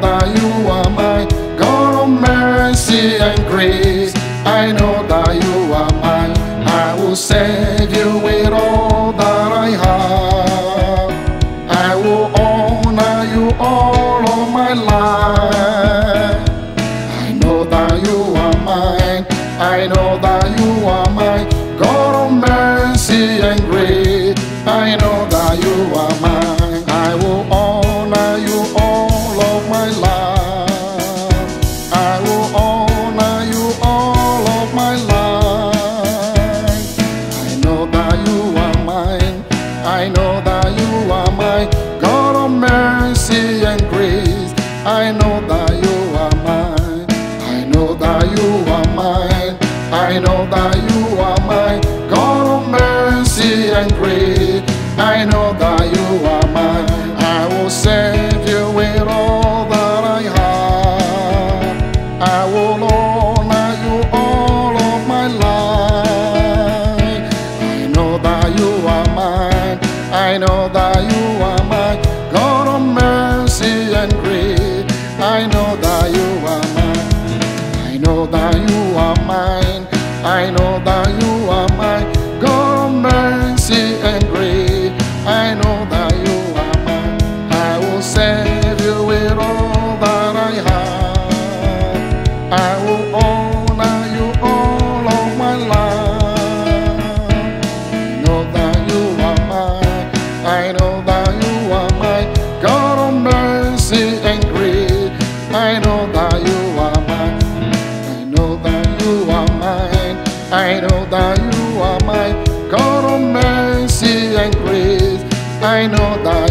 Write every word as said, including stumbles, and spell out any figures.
that you are mine, God of mercy and grace. I know that you are mine. I will serve you with all that I have. I will honor you all of my life. I know that you are mine. I know that you are mine, God of mercy and grace. I know that you are mine. I will honor you all of my life. I will honor you all of my life. I know that you are mine. I know that you are mine, God of mercy and grace. I know that you are mine. I know that you are mine. I know that you are mine, God of mercy and grace. I know that you are mine. I will serve you with all that I have. I will honor you all of my life. I know that you are mine. I know that you are mine, God of mercy and grace. I know that you are mine. I know that you are mine. I know that you are mine, God of mercy and grace. I know that you are mine. I will serve you with all that I have. I will honor you all of my life. I know that you are mine. I know that you are mine, God of mercy and grace. I know that you are mine. I know that you are mine. I know that you are mine, God of mercy and grace. I know that